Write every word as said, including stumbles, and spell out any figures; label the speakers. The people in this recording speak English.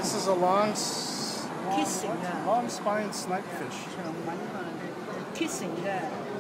Speaker 1: This is a long, s-
Speaker 2: Kissing.
Speaker 1: long spine snipefish.
Speaker 2: Kissing.